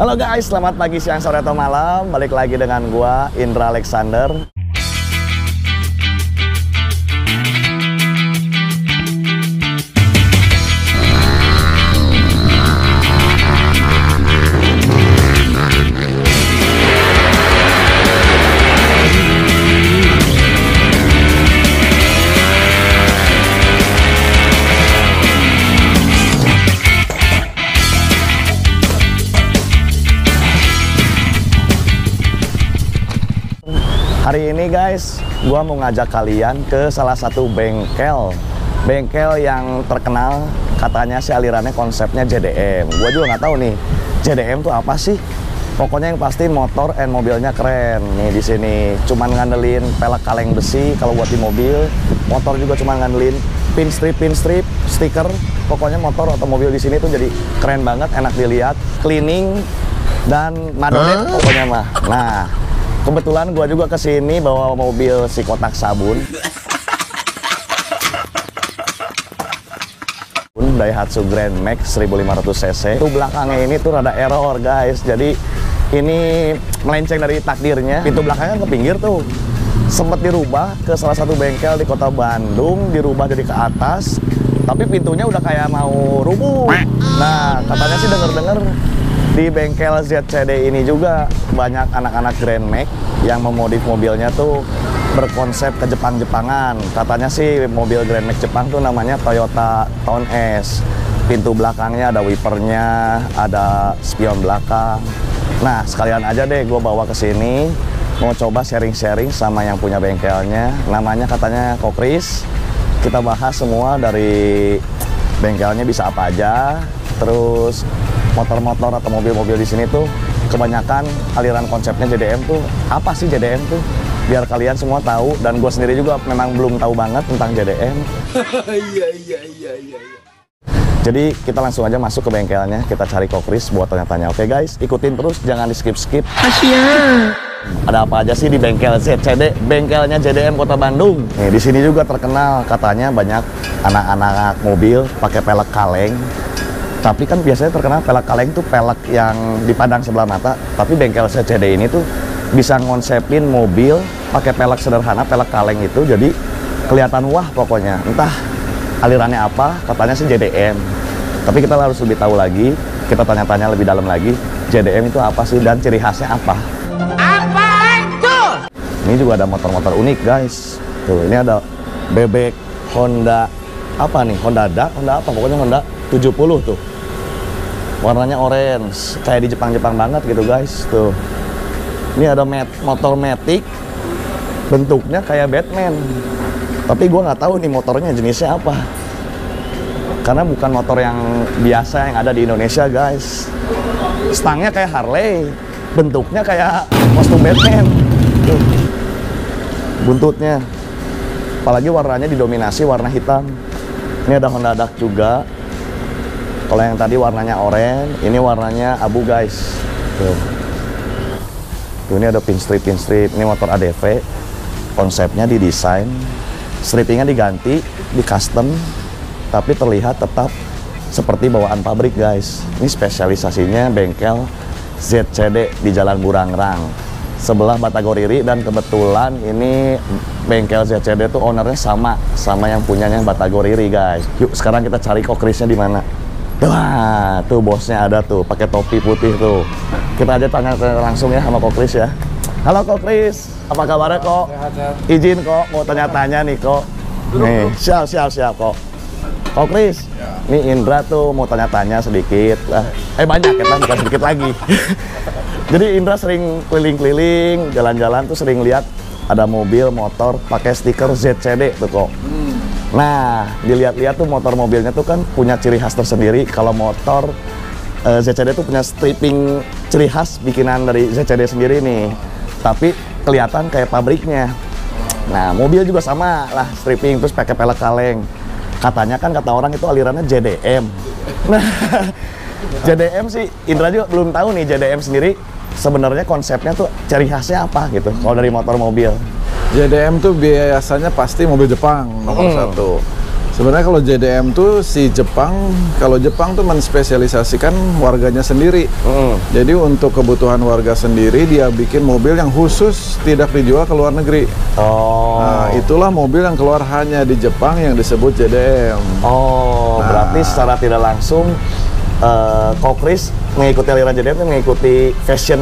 Halo guys, selamat pagi, siang, sore, atau malam. Balik lagi dengan gua, Indra Alexander. Hari ini guys, gua mau ngajak kalian ke salah satu bengkel yang terkenal. Katanya sih alirannya konsepnya JDM. Gua juga nggak tahu nih JDM tuh apa sih. Pokoknya yang pasti motor and mobilnya keren. Nih di sini cuman ngandelin pelek kaleng besi kalau buat di mobil. Motor juga cuman ngandelin pin strip, stiker. Pokoknya motor atau mobil di sini tuh jadi keren banget, enak dilihat, cleaning dan madonet pokoknya mah. Nah, kebetulan gua juga kesini bawa mobil si kotak sabun. Daihatsu Grand Max 1500 cc. Itu belakangnya ini tuh rada error guys. Jadi ini melenceng dari takdirnya. Pintu belakangnya ke pinggir tuh. Sempet dirubah ke salah satu bengkel di kota Bandung, dirubah jadi ke atas. Tapi pintunya udah kayak mau rubuh. Nah, katanya sih denger-denger di bengkel ZCD ini juga banyak anak-anak Grand Max yang memodif mobilnya tuh berkonsep ke Jepang-Jepangan. Katanya sih mobil Grand Max Jepang tuh namanya Toyota Town S. Pintu belakangnya ada wipernya, ada spion belakang. Nah, sekalian aja deh gue bawa ke sini mau coba sharing-sharing sama yang punya bengkelnya. Namanya katanya Kokris. Kita bahas semua dari bengkelnya bisa apa aja. Terus motor-motor atau mobil-mobil di sini tuh kebanyakan aliran konsepnya JDM tuh apa sih JDM tuh, biar kalian semua tahu, dan gue sendiri juga memang belum tahu banget tentang JDM. Iya. Jadi kita langsung aja masuk ke bengkelnya, kita cari Kokris buat tanya-tanya. Oke guys, ikutin terus, jangan di skip. Ada apa aja sih di bengkel ZCD, bengkelnya JDM Kota Bandung. Nih di sini juga terkenal, katanya banyak anak-anak mobil pakai pelek kaleng. Tapi kan biasanya terkenal pelek kaleng tuh pelek yang dipandang sebelah mata. Tapi bengkel ZCD ini tuh bisa ngonsepin mobil pakai pelek sederhana, pelek kaleng itu jadi kelihatan wah pokoknya. Entah alirannya apa, katanya sih JDM. Tapi kita harus lebih tahu lagi, kita tanya-tanya lebih dalam lagi, JDM itu apa sih dan ciri khasnya apa? Apa itu? Ini juga ada motor-motor unik guys. Tuh, ini ada bebek Honda apa nih? Honda apa? Pokoknya Honda 70 tuh. Warnanya orange, kayak di Jepang-Jepang banget gitu guys. Tuh, ini ada motor Matic, bentuknya kayak Batman. Tapi gue nggak tahu nih motornya jenisnya apa, karena bukan motor yang biasa yang ada di Indonesia guys. Stangnya kayak Harley, bentuknya kayak kostum Batman. Tuh, buntutnya, apalagi warnanya didominasi warna hitam. Ini ada Honda Duck juga. Kalau yang tadi warnanya oranye, ini warnanya abu guys. Tuh, ini ada pin strip. Ini motor ADV. Konsepnya didesain, strippingnya diganti, di custom, tapi terlihat tetap seperti bawaan pabrik guys. Ini spesialisasinya bengkel ZCD di Jalan Burangrang, sebelah Batagoriri, dan kebetulan ini bengkel ZCD tuh ownernya sama yang punyanya Batagoriri guys. Yuk sekarang kita cari Kokrisnya di mana. Wah, tuh bosnya ada tuh, pakai topi putih tuh. Kita aja tanya langsung ya sama Kokris ya. Halo Kokris, apa kabarnya kok? Sehat. Izin kok, mau tanya-tanya nih kok. Nih, siap kok. Kokris, ya. Nih Indra tuh mau tanya-tanya sedikit. Banyak ya, bukan sedikit lagi. Jadi Indra sering keliling-keliling, jalan-jalan tuh sering lihat ada mobil, motor pakai stiker ZCD tuh kok. Nah, dilihat-lihat tuh motor mobilnya tuh kan punya ciri khas tersendiri. Kalau motor ZCD tuh punya stripping ciri khas bikinan dari ZCD sendiri nih. Tapi kelihatan kayak pabriknya. Nah, mobil juga sama lah, stripping terus pakai pelek kaleng. Katanya kan kata orang itu alirannya JDM. Nah, JDM sih Indra juga belum tahu nih JDM sendiri sebenarnya konsepnya tuh ciri khasnya apa gitu kalau dari motor mobil. JDM tuh biasanya pasti mobil Jepang nomor satu. Sebenarnya kalau JDM tuh si Jepang, kalau Jepang tuh menspesialisasikan warganya sendiri. Jadi untuk kebutuhan warga sendiri dia bikin mobil yang khusus tidak dijual ke luar negeri. Nah, itulah mobil yang keluar hanya di Jepang yang disebut JDM. Berarti secara tidak langsung Ko Kris mengikuti aliran JDM itu mengikuti fashion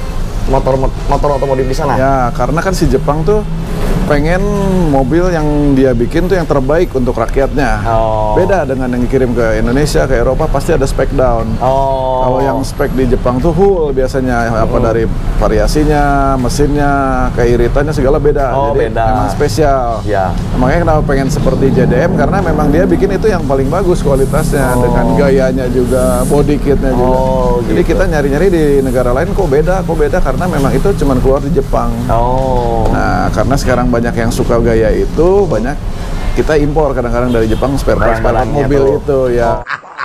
motor otomotif di sana. Ya, karena kan si Jepang tuh pengen mobil yang dia bikin tuh yang terbaik untuk rakyatnya. Beda dengan yang dikirim ke Indonesia, ke Eropa pasti ada spek down. Kalau yang spek di Jepang tuh full biasanya, apa dari variasinya, mesinnya, keiritannya segala beda. Jadi beda. memang spesial. Ya. Makanya kenapa pengen seperti JDM, karena memang dia bikin itu yang paling bagus kualitasnya, dengan gayanya juga, body kitnya juga. Jadi kita nyari-nyari di negara lain kok beda karena memang itu cuma keluar di Jepang. Nah, karena sekarang banyak yang suka gaya itu, banyak kita impor kadang-kadang dari Jepang spare part mobil itu ya.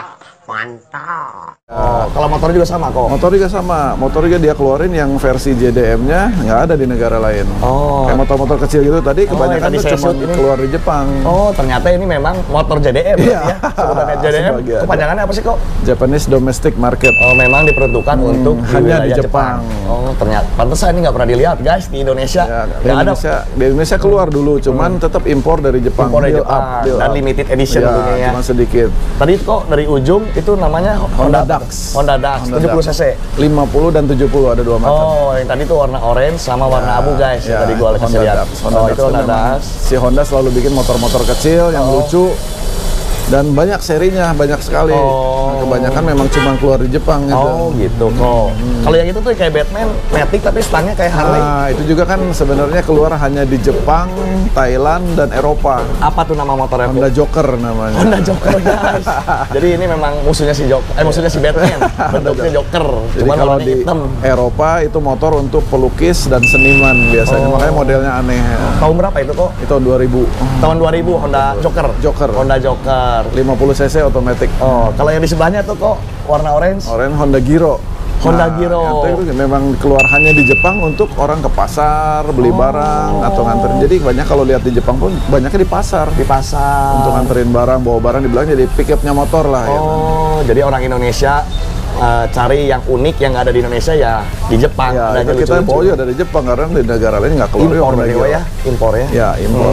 Mantap. Kalau motor juga sama kok. Motor juga sama. Motor juga dia keluarin yang versi JDM-nya nggak ada di negara lain. Kayak motor-motor kecil gitu tadi kebanyakan tuh cuma keluar di Jepang. Ternyata ini memang motor JDM ya. Sebenarnya JDM kepanjangannya apa sih kok? Japanese Domestic Market. Memang diperuntukkan untuk hanya di Jepang. Ternyata pantesan ini nggak pernah dilihat guys di Indonesia. Nggak ada. Di Indonesia keluar dulu, cuman tetap impor dari Jepang. Impor dari Jepang dan limited edition tentunya ya. Cuma sedikit. Tadi kok dari ujung itu namanya Honda Dax 70 cc. 50 dan 70 ada dua macam. Yang tadi tuh warna orange sama warna abu guys. Yang tadi gua kasih lihat. Itu Honda Dax. Si Honda selalu bikin motor-motor kecil yang lucu. Dan banyak serinya, banyak sekali. Kebanyakan memang cuma keluar di Jepang gitu. Gitu kok. Kalau yang itu tuh kayak Batman, Matic tapi stangnya kayak Harley. Nah, itu juga kan sebenarnya keluar hanya di Jepang, Thailand, dan Eropa. Apa tuh nama motornya? Honda Joker namanya. Honda Joker guys. Jadi ini memang musuhnya si musuhnya si Batman. Bentuknya Joker. Jadi kalau di Eropa itu motor untuk pelukis dan seniman biasanya. Makanya modelnya aneh. Tahun berapa itu kok? Itu tahun 2000. Tahun 2000 Honda Joker. Honda Joker. 50 cc otomatis. Kalau yang di sebelahnya tuh kok warna orange? Orange Honda Giro. Itu memang keluar hanya di Jepang untuk orang ke pasar beli barang atau nganterin. Jadi banyak kalau lihat di Jepang pun banyaknya di pasar. Untuk nganterin barang, bawa barang di belakang, jadi pick-up-nya motor lah. Jadi orang Indonesia cari yang unik yang ada di Indonesia ya di Jepang. Ya, itu kita bawa juga dari Jepang karena di negara lain nggak keluar. Impor ya. Ya, impor.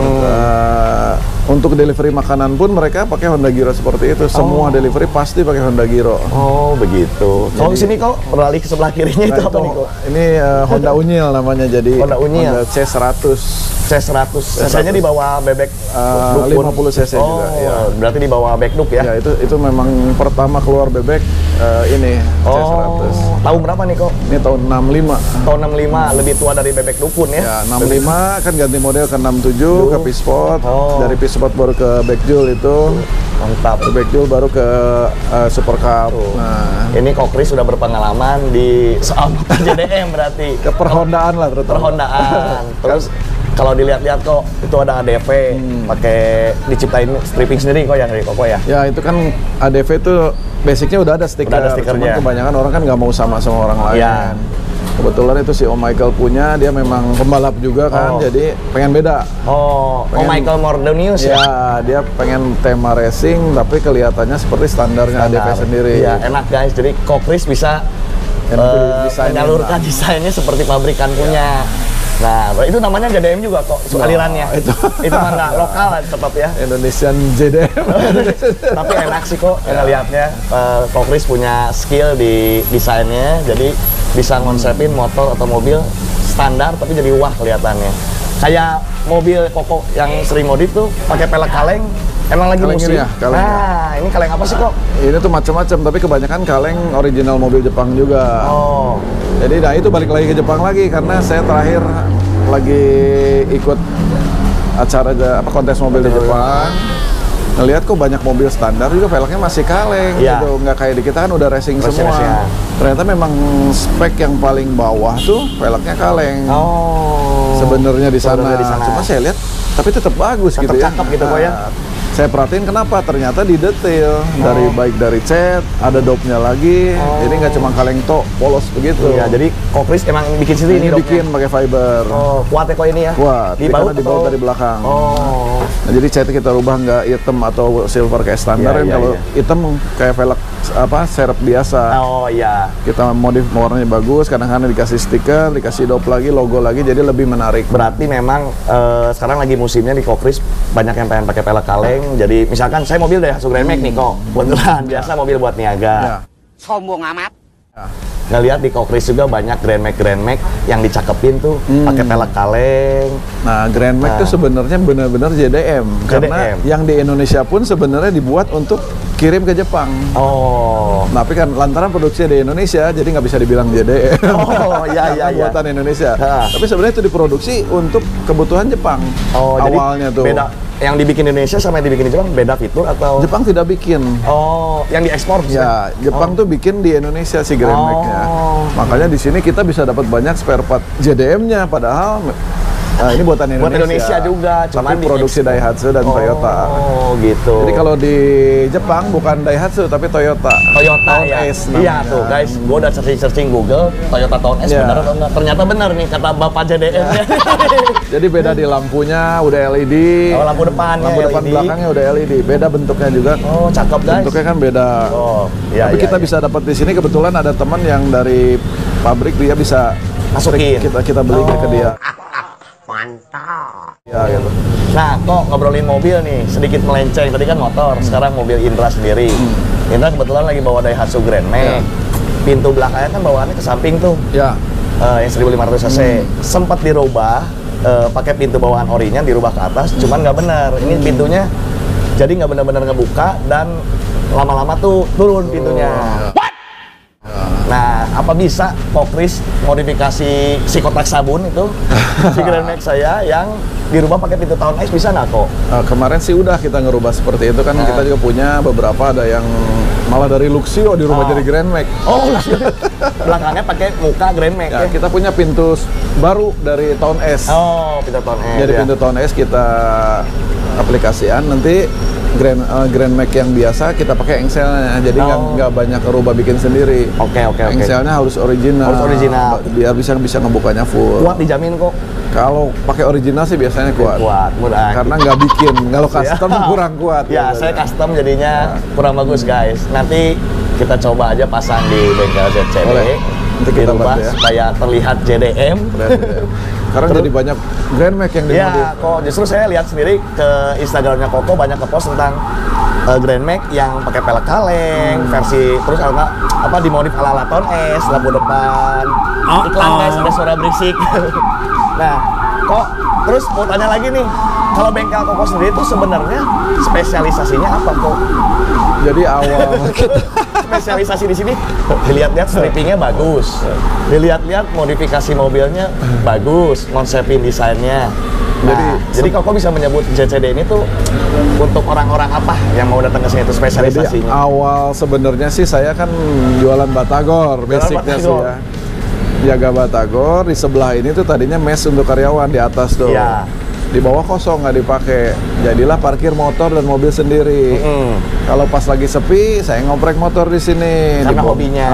Untuk delivery makanan pun mereka pakai Honda Giro seperti itu. Semua delivery pasti pakai Honda Giro. Begitu. Kalau sini kok beralih ke sebelah kirinya itu apa nih kok? Ini Honda Unyil namanya, jadi Honda Unyil. Honda C100. Cc-nya di bawah bebek 50 cc juga. Ya. Berarti di bawah Backduck ya? Ya, itu memang pertama keluar bebek ini C100. Tahun berapa nih kok? Ini tahun 65. Tahun 65, lebih tua dari bebek Dukun ya? Ya, 65 kan ganti model ke 67 ke P-Sport. Dari P-Sport baru ke Backjul itu. Mantap. Ke Backjul baru ke Super Cup. Nah, ini Ko Kris sudah berpengalaman di soal motor JDM berarti. Ke perhondaan lah terutama. Perhondaan. Terus kalau dilihat-lihat kok itu ada ADV pakai diciptain stripping sendiri kok yang dari Koko ya? Ya, itu kan ADV itu basicnya udah ada stiker. Cuman kebanyakan orang kan nggak mau sama orang lain. Ya. Kebetulan itu si Om Michael punya, dia memang pembalap juga kan, jadi pengen beda. Om Michael Mordonius ya? Dia pengen tema racing, tapi kelihatannya seperti standarnya ADV sendiri. Ya, enak guys, jadi Ko Kris bisa menyalurkan desainnya seperti pabrikan punya. Nah, itu namanya JDM juga kok, alirannya. Itu mah nggak lokal tetap ya. Indonesian JDM. Tapi enak sih kok, lihatnya. Ko Kris punya skill di desainnya, jadi bisa ngonsepin motor atau mobil standar tapi jadi wah kelihatannya. Kayak mobil Koko yang sering modif tuh pakai pelek kaleng. Emang lagi musim. Ya, ini kaleng apa sih kok? Ini tuh macam-macam, tapi kebanyakan kaleng original mobil Jepang juga. Jadi itu balik lagi ke Jepang lagi karena saya terakhir lagi ikut acara kontes mobil di Jepang. Ngelihat kok banyak mobil standar juga velgnya masih kaleng gitu, nggak kayak di kita kan udah racing semua. Ternyata memang spek yang paling bawah tuh velgnya kaleng. Oh. Sebenarnya di sana. Cuma saya lihat tapi tetap bagus gitu ya. Cakep gitu kok ya. Saya perhatiin kenapa, ternyata di detail baik dari cat, ada dopnya lagi, jadi nggak cuma kaleng tok polos begitu. Iya, jadi kok Chris emang bikin sendiri Ini dopnya? bikin pakai fiber. Oh, kuat ya kok ini ya? Kuat, Dibaut karena dibaut dari belakang. Oh. Nah, jadi catnya kita rubah nggak hitam atau silver kayak standar. Iya, iya, Kalau iya. hitam kayak velg serep biasa. Oh iya. Kita modif warnanya bagus, kadang-kadang dikasih stiker, dikasih dop lagi, logo lagi, jadi lebih menarik. Berarti memang sekarang lagi musimnya di Kokris banyak yang pengen pakai pelek kaleng. Jadi misalkan saya mobil Daihatsu Grand Max nih kok, kebetulan biasa mobil buat niaga. Ya. Sombong amat. Ngelihat di Kokris juga banyak Grand Max yang dicakepin tuh pakai pelek kaleng. Nah, Grand Max itu sebenarnya benar-benar JDM, karena yang di Indonesia pun sebenarnya dibuat untuk kirim ke Jepang. Oh. Tapi kan lantaran produksi di Indonesia, jadi nggak bisa dibilang JDM. Oh, iya, iya, iya. Buatan Indonesia. Ha. Tapi sebenarnya itu diproduksi untuk kebutuhan Jepang. Oh, awalnya jadi tuh. beda. Yang dibikin Indonesia sama yang dibikin di Jepang beda fitur atau? Jepang tidak bikin. Oh, yang diekspor Ya, Jepang tuh bikin di Indonesia si Grand Max-nya. Makanya di sini kita bisa dapat banyak spare part JDM-nya, padahal ini buatan Indonesia. Buat Indonesia juga, cuman produksi Daihatsu dan Toyota. Oh, gitu. Jadi kalau di Jepang bukan Daihatsu tapi Toyota. Toyota Town ya. S Iya namanya. tuh guys, gua udah searching Google Toyota Town S Iya. benar atau enggak? Ternyata benar nih kata Bapak JDM. Jadi beda di lampunya udah LED. Oh, lampu depannya Lampu depan LED. belakangnya udah LED. Beda bentuknya juga. Oh, cakep guys. Bentuknya kan beda. Oh, iya, Tapi iya, kita iya. bisa dapat di sini, kebetulan ada teman yang dari pabrik, dia bisa Masukin. kita beli ke dia. Mantap. Ya gitu. Nah, kok ngobrolin mobil nih, sedikit melenceng. Tadi kan motor, sekarang mobil Indra sendiri. Indra kebetulan lagi bawa Daihatsu Grand Max. Ya. Pintu belakangnya kan bawaannya ke samping tuh. Ya. Yang 1500 cc. Sempat dirubah pakai pintu bawaan orinya, dirubah ke atas, cuman nggak benar. Ini pintunya jadi nggak benar-benar ngebuka dan lama-lama tuh turun pintunya. Nah, apa bisa Kokris modifikasi si kotak sabun itu si Grand Max saya yang dirubah pakai pintu tahun X, bisa nggak kok? Kemarin sih udah kita ngerubah seperti itu kan. Kita juga punya beberapa, ada yang malah dari Luxio dirubah jadi Grand Max. Oh, belakangnya pakai muka Grand Max Ya, ya? kita punya pintu baru dari tahun S. Oh, pintu tahun X. Jadi ya. pintu tahun S kita aplikasian, nanti Grand Max yang biasa kita pakai engselnya, jadi nggak banyak rubah bikin sendiri. Oke. Engselnya harus original. Harus original. Biar bisa ngebukanya full. Kuat dijamin kok. Kalau pakai original sih biasanya kuat. Kuat, mudah. Karena nggak bikin. Kalau custom kurang kuat. Ya, saya custom jadinya kurang bagus guys. Nanti kita coba aja pasang di bengkel ZCB. Boleh. Nanti kita dirubah bantu ya. supaya terlihat JDM. Sekarang jadi banyak Grand Max yang dimodif. Ya, kok justru saya lihat sendiri ke Instagramnya Koko banyak ngepost tentang Grand Max yang pakai pelek kaleng, versi terus kalau nggak apa dimodif ala Town S, lampu depan. Iklan guys, ada suara berisik. Nah, kok terus mau tanya lagi nih, kalau bengkel Koko sendiri itu sebenarnya spesialisasinya apa kok? Jadi awal Spesialisasi di sini dilihat-lihat strippingnya bagus, dilihat-lihat modifikasi mobilnya bagus, konsepin desainnya. Nah, jadi Koko bisa menyebut JCD ini tuh untuk orang-orang apa yang mau datang ke sini itu Jadi spesialisasinya? awal sebenarnya sih saya kan jualan batagor, basicnya sih batagor. ya. Jaga batagor, di sebelah ini tuh tadinya mes untuk karyawan di atas tuh. Iya. Di bawah kosong, nggak dipakai. Jadilah parkir motor dan mobil sendiri. Kalau pas lagi sepi, saya ngoprek motor di sini. Karena hobinya.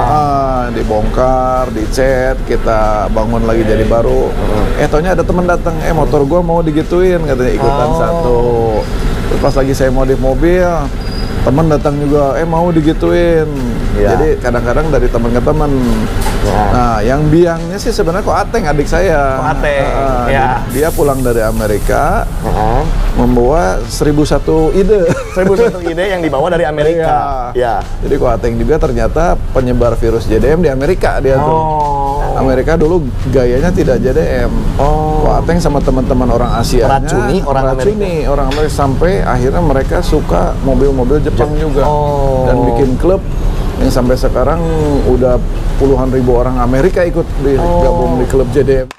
Dibongkar, dicat, kita bangun lagi jadi baru. Taunya ada teman datang, motor gua mau digituin, katanya ikutan satu. Terus pas lagi saya modif mobil, teman datang juga, mau digituin. Iya. Jadi kadang-kadang dari teman ke teman. Ya. Nah, yang biangnya sih sebenarnya kok Ateng, adik saya. Kok Ateng, ya. Dia pulang dari Amerika Heeh. membawa 1001 ide. 1001 ide yang dibawa dari Amerika. Ya. Jadi kok Ateng juga ternyata penyebar virus JDM di Amerika dia tuh. Amerika dulu gayanya tidak JDM. Kok Ateng sama teman-teman orang Asia Meracuni orang Amerika sampai akhirnya mereka suka mobil-mobil Jepang juga. Dan bikin klub yang sampai sekarang udah puluhan ribu orang Amerika ikut gabung di klub JDM.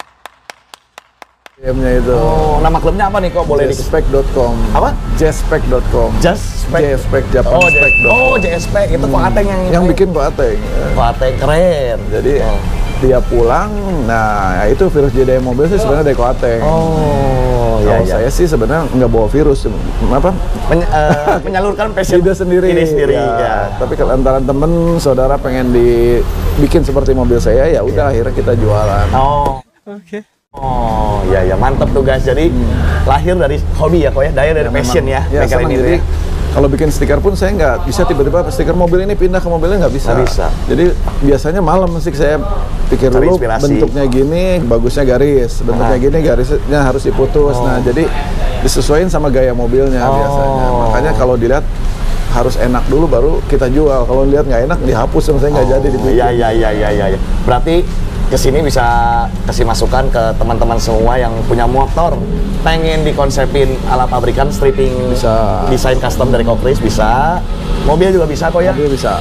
JDM-nya itu. Nama klubnya apa nih kok boleh di Jazzspec.com. Apa? Jazzspec.com. Jazzspec. Jazzspec Japan Spec. JSPEC itu kok Ateng Yang bikin kok Ateng. Kok Ateng keren. Jadi dia pulang, nah itu virus JDM mobil sih sebenarnya dari kok Ateng. Kalau saya sih sebenarnya nggak bawa virus, apa? Menyalurkan passion ide sendiri. Ya. Tapi kalau antara temen, saudara pengen dibikin seperti mobil saya, ya udah akhirnya kita jualan. Oh, oke. Oh, ya mantep tuh guys. Jadi lahir dari hobi ya kok ya, dari passion ya. Ya, senang. Jadi kalau bikin stiker pun saya nggak bisa tiba-tiba stiker mobil ini pindah ke mobilnya, nggak bisa. Nggak bisa. Jadi biasanya malam sih saya pikir Cari dulu inspirasi. bentuknya gini, bagusnya garis, bentuknya gini, garisnya harus diputus. Nah, jadi disesuaikan sama gaya mobilnya biasanya. Makanya kalau dilihat harus enak dulu baru kita jual. Kalau lihat nggak enak dihapus, sama saya nggak jadi dibikin. Iya. Berarti kesini bisa kasih masukan ke teman-teman semua yang punya motor, pengen dikonsepin ala pabrikan, stripping, Bisa. desain custom dari Kokris bisa, mobil juga bisa kok ya. Mobil bisa.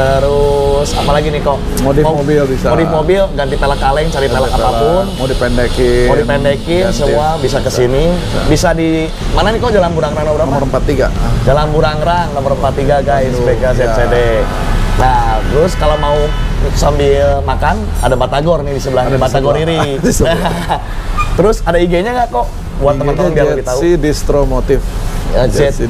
Terus apalagi nih kok? Modif mobil bisa. Modif mobil, ganti pelek kaleng, cari pelek apapun, Mau dipendekin. mau dipendekin, ganti. semua bisa kesini. Bisa di mana nih kok, Jalan Burangrang nomor berapa? Nomor 43. Jalan Burangrang nomor 43 guys, Bandung, BKZCD. Nah, terus kalau mau sambil makan, ada Batagor nih di sebelahnya, Ada di Batagor sebelah. Iri. Di sebelah. Terus ada IG-nya nggak kok? Buat teman-teman biar lebih tahu. ZC Distro Motif. Ya,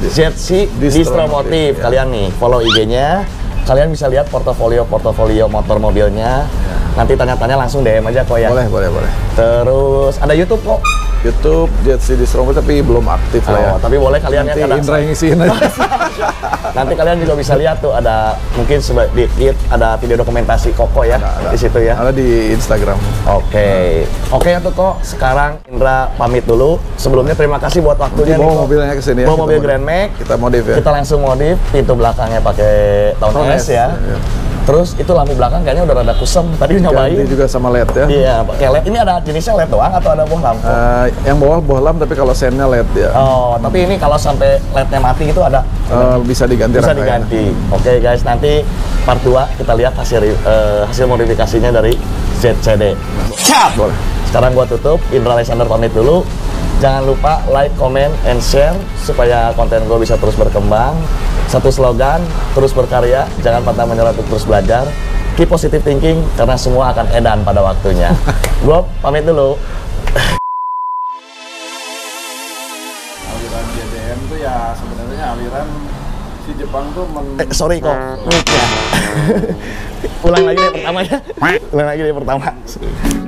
ZC Distro Motif. Ya. Kalian nih follow IG-nya. Kalian bisa lihat portofolio motor mobilnya. Nanti tanya-tanya langsung DM aja kok ya. Boleh. Terus ada YouTube kok. YouTube ZC Distro Motif tapi belum aktif lah ya. Tapi boleh kalian Nanti ya, Indra yang ngisiin aja. nanti kalian juga bisa lihat tuh ada mungkin sedikit ada video dokumentasi Koko ya Ada. di situ ya. Ada di Instagram. Oke ya tuh kok. Sekarang Indra pamit dulu. Sebelumnya terima kasih buat waktunya nih. Bawa Kok. mobilnya ke sini ya. Bawa kita mobil modif. Grand Max. Kita modif ya. Kita langsung modif, pintu belakangnya pakai tahun Tahun S S, ya. iya. Terus itu lampu belakang kayaknya udah rada kusem. Tadi nyobain. Ganti juga sama LED ya. Iya, pakai LED. Ini ada jenisnya LED doang atau ada boh lampu? Yang bawah bohlam tapi kalau sennya LED ya. Oh, tapi ini kalau sampai LED-nya mati itu ada Bisa diganti bisa rangkaian. diganti. Oke guys, nanti part 2 kita lihat hasil modifikasinya dari ZCD. Boleh. Sekarang gua tutup, Indra Alexander pamit dulu. Jangan lupa like, comment, and share supaya konten gua bisa terus berkembang. Satu slogan, terus berkarya, jangan pantang menyerah untuk terus belajar. Keep positive thinking karena semua akan edan pada waktunya. Gua pamit dulu. Aliran JDM tuh ya sebenarnya aliran si Jepang tuh Sorry kok, mic ya. Ulang lagi dari pertama ya. Ulang lagi dari pertama.